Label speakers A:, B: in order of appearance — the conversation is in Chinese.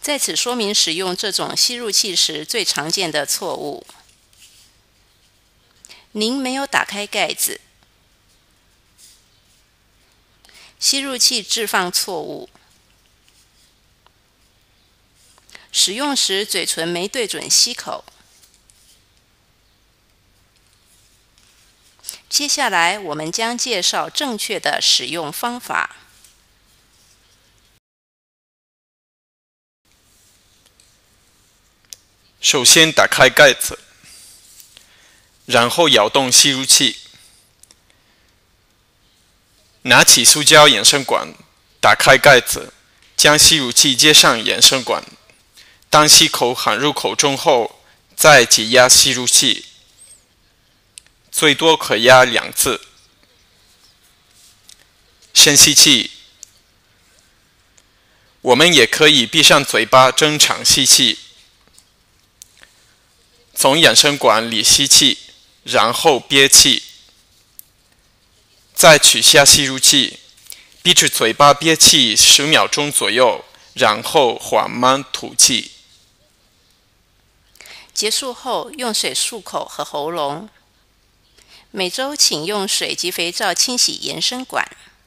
A: 在此说明使用这种吸入器时最常见的错误。您没有打开盖子。吸入器置放错误。使用时嘴唇没对准吸口。接下来我们将介绍正确的使用方法。
B: 首先打开盖子，然后摇动吸入器，拿起塑胶延伸管，打开盖子，将吸入器接上延伸管。当吸口含入口中后，再挤压吸入器，最多可压2次。深吸气，我们也可以闭上嘴巴正常吸气。从延伸管里吸气，然后憋气，再取下吸入器，闭着嘴巴憋气10秒钟左右，然后缓慢吐气。
A: 结束后用水漱口和喉咙。每周请用水及肥皂清洗延伸管。